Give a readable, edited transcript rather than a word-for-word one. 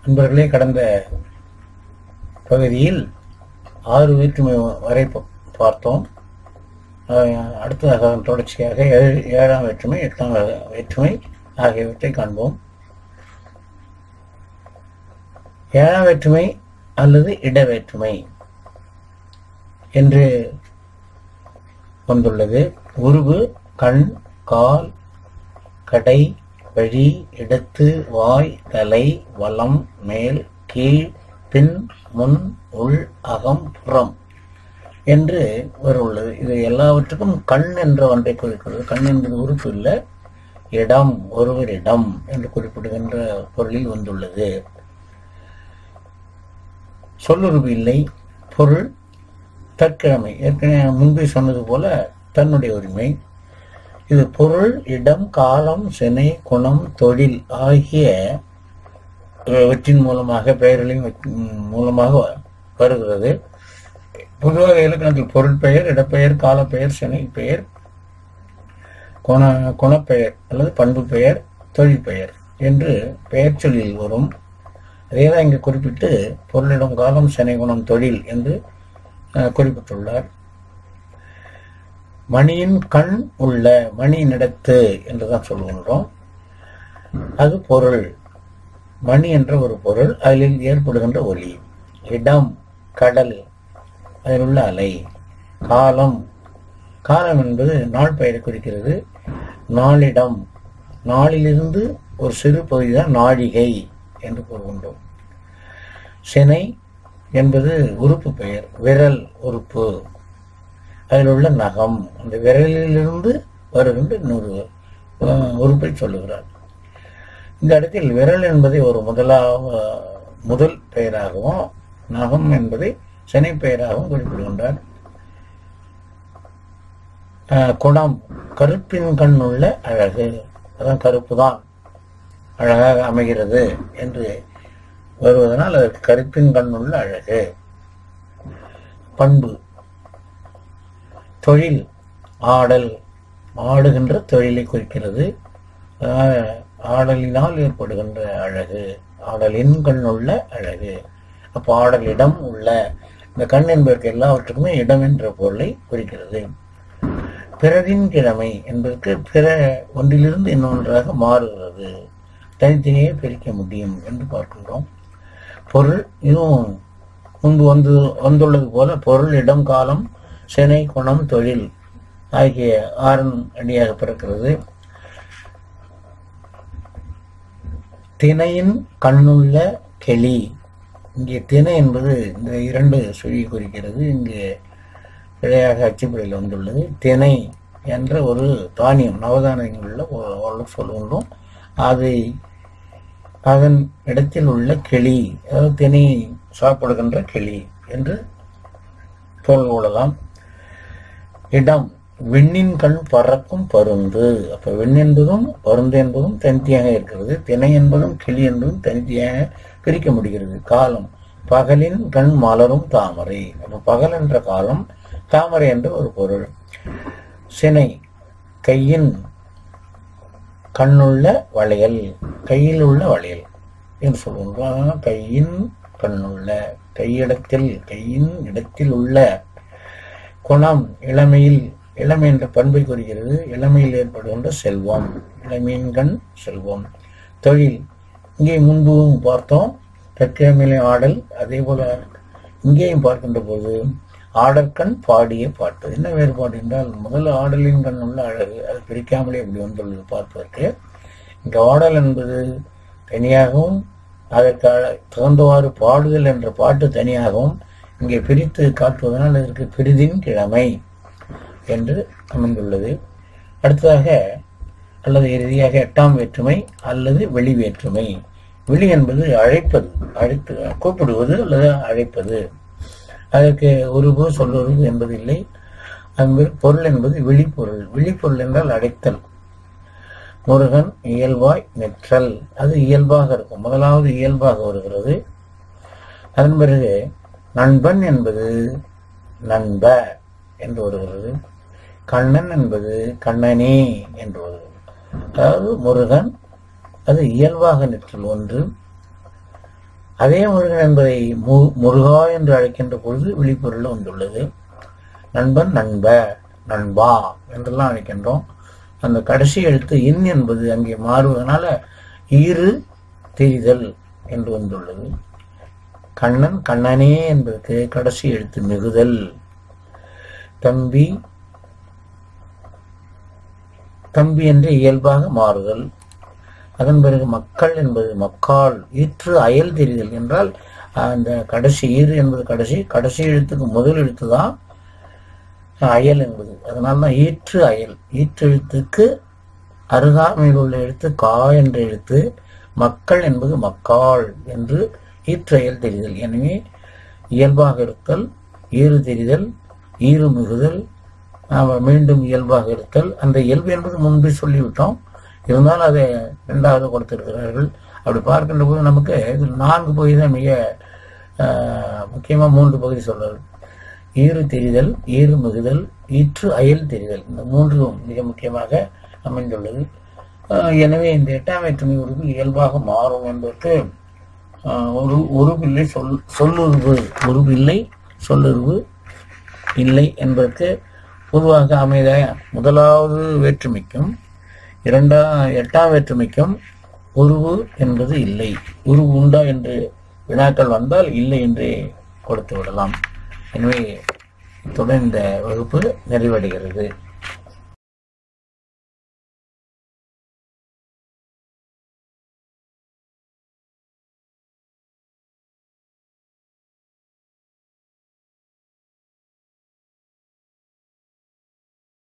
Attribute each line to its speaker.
Speaker 1: நண்பர்களே, கடந்த பகுதியில் 6 வேற்றுமை வரை பார்த்தோம். அடுத்ததாக தொடர்ச்சியாக 7ஆம் வேற்றுமை, 8ஆம் வேற்றுமை ஆகியவற்றை காண்போம். 7ஆம் வேற்றுமை அல்லது இடவேற்றுமை என்று வந்துள்ளது. உருவு, கண், கால், கடை, வழி, இடத்து, வாய், தலை, வலம், மேல், கீழ், பின், முன், உள், அகம், புறம் என்று உள்ளது. இது எல்லாவற்றுக்கும் கண் என்ற ஒன்றை குறிக்கிறது. கண் என்பது உறுப்பு இல்லை, இடம், ஒருவரிடம் என்று குறிப்பிடுகின்ற பொருளில் வந்துள்ளது. சொல்லுருவு இல்லை. பொருள் தற்கிழமை, ஏற்கனவே முன்பே சொன்னது போல தன்னுடைய உரிமை. இது பொருள், இடம், காலம், சினை, குணம், தொழில் ஆகியவற்றின் மூலமாக, பெயர்களின் மூலமாக வருகிறது. பொதுவாக இலக்கணத்தில் பொருள் பெயர், இடப்பெயர், காலப்பெயர், சினை பெயர், குணப்பெயர் அல்லது பண்பு பெயர், தொழில் பெயர் என்று பெயர் சொல்லில் வரும். அதேதான் இங்கு குறிப்பிட்டு பொருளிடம், காலம், சினை, குணம், தொழில் என்று குறிப்பிட்டுள்ளார். மணியின் கண் உள்ள, மணியின் இடத்து என்றுதான் சொல்லுகின்றோம். அது பொருள். மணி என்ற ஒரு பொருள், அதில் ஏற்படுகின்ற ஒலி. இடம், கடல், அதில் உள்ள அலை. காலம், காலம் என்பது நாள் பெயரை குறிக்கிறது. நாளிடம், நாளிலிருந்து ஒரு சிறு பகுதி தான் நாழிகை என்று கூறுகின்றோம். சினை என்பது உறுப்பு பெயர், விரல் உறுப்பு, அதில் உள்ள நகம், அந்த விரலிலிருந்து வருகின்ற இன்னொரு உறுப்பை சொல்லுகிறார். இந்த இடத்தில் விரல் என்பதை ஒரு முதல் பெயராகவும், நகம் என்பதை சினை பெயராகவும் குறிப்பிடுகின்றார். குணம், கருப்பின் கண் உள்ள அழகு, அதான் கருப்பு தான் அழகாக அமைகிறது என்று வருவதனால் அதற்கு கருப்பின் கண் உள்ள அழகு. பண்பு, தொழில், ஆடல், ஆடுகின்ற தொழிலை குறிக்கிறது. ஆடலினால் ஏற்படுகின்ற அழகு, ஆடலின் கண் உள்ள அழகு. அப்போ ஆடலிடம் உள்ள, இந்த கண் என்பதற்கு எல்லாவற்றுக்குமே இடம் என்ற பொருளை குறிக்கிறது. பிறரின் கிழமை என்பதற்கு பிற ஒன்றிலிருந்து இன்னொன்றாக மாறுகிறது, தனித்தனியே பிரிக்க முடியும் என்று பார்க்கின்றோம். பொருள், இதுவும் முன்பு வந்துள்ளது போல பொருள், இடம், காலம், சினை, குணம், தொழில் ஆகிய 6 அடியாக பிறக்கிறது. திணையின் கண்ணுள்ள கிளி, இங்கே திணை என்பது இந்த 2 சுழியை குறிக்கிறது. இங்கு பிழையாக அச்சுப்படையில் வந்துள்ளது. திணை என்ற ஒரு தானியம், நவதானியங்களில் ஒரு சொல்லுகின்றோம். அதை அதன் இடத்தில் உள்ள கிளி, அதாவது திணை சாப்பிடுகின்ற கிளி என்று பொருள் கொள்ளலாம். இடம், விண்ணின் கண் பறக்கும் பருந்து. அப்ப விண் என்பதும் பருந்து என்பதும் தனித்தியாக இருக்கிறது. திணை என்பதும் கிளி என்பதும் தனித்தியாக பிரிக்க முடிகிறது. காலம், பகலின் கண் மலரும் தாமரை. அப்ப பகல் என்ற காலம், தாமரை என்ற ஒரு பொருள். சினை, கையின் கண்ணுள்ள வளையல், கையில் உள்ள வளையல் என்று சொல்லுகின்றோம். கையின் கண்ணுள்ள, கையின் இடத்தில் உள்ள. குணம், இளமையில், இளமை என்ற பண்பை குறிக்கிறது. இளமையில் ஏற்படுகின்ற செல்வம், இளமையின் கண் செல்வம். தொழில், இங்கே முன்பும் பார்த்தோம், தற்கிழமையிலே ஆடல். அதே போல இங்கேயும் பார்க்கின்ற போது ஆடற்கண் பாடிய பாட்டு. என்ன வேறுபாடு என்றால், முதல்ல ஆடலின் கண் உள்ள அழகு, அது பிரிக்காமலே இப்படி வந்துள்ளது பார்ப்பதற்கு. இங்கே ஆடல் என்பது தனியாகவும், அதற்கு தகுந்தவாறு பாடுதல் என்ற பாட்டு தனியாகவும் இங்கே பிரித்து காட்டுவதனால் இதற்கு பிரிதின் கிழமை என்று அமைந்துள்ளது. அடுத்ததாக அல்லது இறுதியாக 8ஆம் வேற்றுமை அல்லது வெளி வேற்றுமை. வெளி என்பது அழைப்பது, அழைத்து கூப்பிடுவது அல்லது அழைப்பது. அதற்கு உருவு, சொல்லுருவு என்பது இல்லை. அங்கு பொருள் என்பது விழிப்பொருள். விழிப்பொருள் என்றால் அழைத்தல். முருகன் இயல்பாய் நிற்றல், அது இயல்பாக இருக்கும். முதலாவது இயல்பாக வருகிறது. அதன் பிறகு நண்பன் என்பது நண்ப என்று வருகிறது. கண்ணன் என்பது கண்ணனே என்று வருகிறது. அதாவது முருகன் அது இயல்பாக நிற்றல் ஒன்று. அதே முருகன் என்பதை முருகா என்று அழைக்கின்ற பொழுது விழிப்பொருள் வந்துள்ளது. நண்பன், நண்ப, நண்பா என்றெல்லாம் அழைக்கின்றோம். அந்த கடைசி எழுத்து இன் என்பது அங்கே மாறுவதனால ஈறு தெரிதல் என்று வந்துள்ளது. கண்ணன், கண்ணனே என்பதற்கு கடைசி எழுத்து மிகுதல். தம்பி, தம்பி என்று இயல்பாக மாறுதல். அதன் பிறகு மக்கள் என்பது மக்கால். ஈற்று அயல் தெரிதல் என்றால் அந்த கடைசி ஈறு என்பது கடைசி எழுத்துக்கு முதல் எழுத்து தான் அயல் என்பது. அதனால்தான் ஈற்று அயல். ஈற்றெழுத்துக்கு அருகாமையில் உள்ள எழுத்து கா என்ற எழுத்து. மக்கள் என்பது மக்கால் என்று ஈற்று அயல் தெரிதல். எனவே இயல்பாக இருத்தல், ஈறு தெரிதல், ஈறு மிகுதல், மீண்டும் இயல்பாக இருத்தல். அந்த இயல்பு என்பது முன்பே சொல்லிவிட்டோம், இருந்தாலும் அதை இரண்டாவது கொடுத்திருக்கிறார்கள். அப்படி பார்க்கின்ற போது நமக்கு இதில் 4 பகுதி தான் மிக முக்கியமாக 3 பகுதி சொல்றாரு. ஈறு தெரிதல், ஈறு மிகுதல், ஈற்று அயல் தெரிதல், இந்த 3 மிக முக்கியமாக அமைந்துள்ளது. எனவே இந்த 8ஆம் வேற்றுமை உறுப்பு இயல்பாக மாறும் என்பதற்கு ஒரு பிள்ளை சொல்லுருவு, ஒரு பிள்ளை சொல்லுருவு இல்லை என்பதற்கு பொதுவாக அமைத முதலாவது வேற்றுமைக்கும் 8ஆம் வேற்றுமைக்கும் உருவு என்பது இல்லை. உருவு உண்டா என்று வினாக்கள் வந்தால் இல்லை என்றே கொடுத்து விடலாம். எனவே இத்துடன் இந்த வகுப்பு நிறைவடைகிறது.